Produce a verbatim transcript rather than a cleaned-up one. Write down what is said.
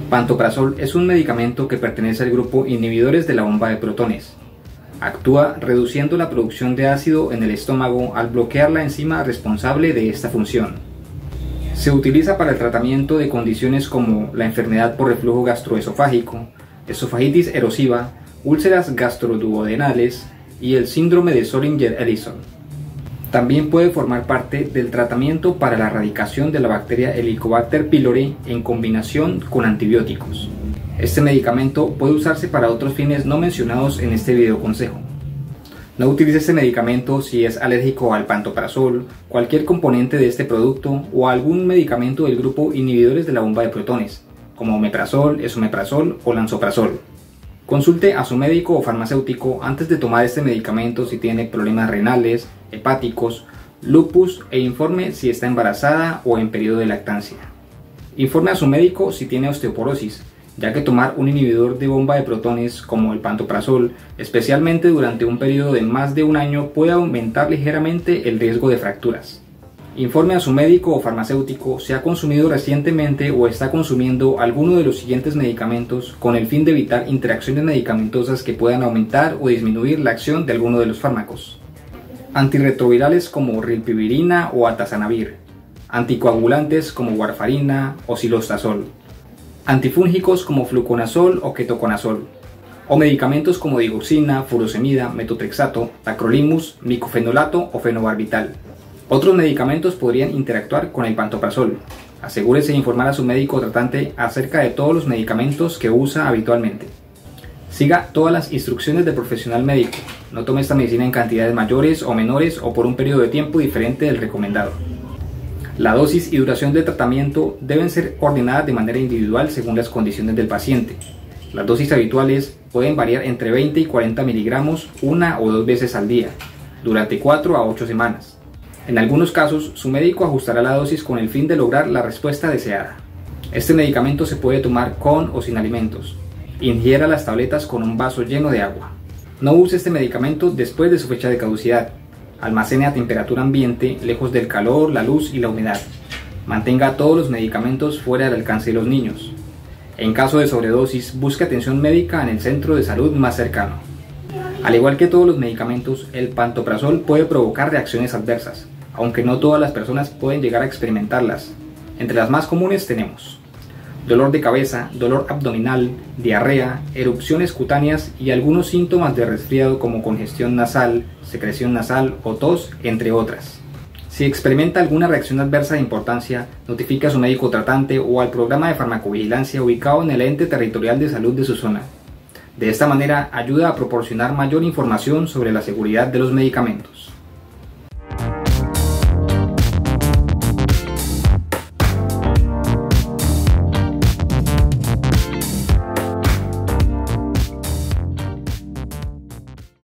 Pantoprazol es un medicamento que pertenece al grupo inhibidores de la bomba de protones. Actúa reduciendo la producción de ácido en el estómago al bloquear la enzima responsable de esta función. Se utiliza para el tratamiento de condiciones como la enfermedad por reflujo gastroesofágico, esofagitis erosiva, úlceras gastroduodenales y el síndrome de Zollinger-Ellison. También puede formar parte del tratamiento para la erradicación de la bacteria Helicobacter pylori en combinación con antibióticos. Este medicamento puede usarse para otros fines no mencionados en este video consejo. No utilice este medicamento si es alérgico al pantoprazol, cualquier componente de este producto o a algún medicamento del grupo inhibidores de la bomba de protones, como omeprazol, esomeprazol o lansoprazol. Consulte a su médico o farmacéutico antes de tomar este medicamento si tiene problemas renales, hepáticos, lupus e informe si está embarazada o en periodo de lactancia. Informe a su médico si tiene osteoporosis, ya que tomar un inhibidor de bomba de protones como el pantoprazol, especialmente durante un periodo de más de un año, puede aumentar ligeramente el riesgo de fracturas. Informe a su médico o farmacéutico si ha consumido recientemente o está consumiendo alguno de los siguientes medicamentos con el fin de evitar interacciones medicamentosas que puedan aumentar o disminuir la acción de alguno de los fármacos. Antirretrovirales como rilpivirina o atazanavir, anticoagulantes como warfarina o cilostazol, antifúngicos como fluconazol o ketoconazol, o medicamentos como digoxina, furosemida, metotrexato, tacrolimus, micofenolato o fenobarbital. Otros medicamentos podrían interactuar con el pantoprazol. Asegúrese de informar a su médico tratante acerca de todos los medicamentos que usa habitualmente. Siga todas las instrucciones del profesional médico. No tome esta medicina en cantidades mayores o menores o por un periodo de tiempo diferente del recomendado. La dosis y duración del tratamiento deben ser ordenadas de manera individual según las condiciones del paciente. Las dosis habituales pueden variar entre veinte y cuarenta miligramos una o dos veces al día, durante cuatro a ocho semanas. En algunos casos, su médico ajustará la dosis con el fin de lograr la respuesta deseada. Este medicamento se puede tomar con o sin alimentos. Ingiera las tabletas con un vaso lleno de agua. No use este medicamento después de su fecha de caducidad. Almacene a temperatura ambiente, lejos del calor, la luz y la humedad. Mantenga todos los medicamentos fuera del alcance de los niños. En caso de sobredosis, busque atención médica en el centro de salud más cercano. Al igual que todos los medicamentos, el pantoprazol puede provocar reacciones adversas, aunque no todas las personas pueden llegar a experimentarlas. Entre las más comunes tenemos dolor de cabeza, dolor abdominal, diarrea, erupciones cutáneas y algunos síntomas de resfriado como congestión nasal, secreción nasal o tos, entre otras. Si experimenta alguna reacción adversa de importancia, notifique a su médico tratante o al programa de farmacovigilancia ubicado en el ente territorial de salud de su zona. De esta manera ayuda a proporcionar mayor información sobre la seguridad de los medicamentos.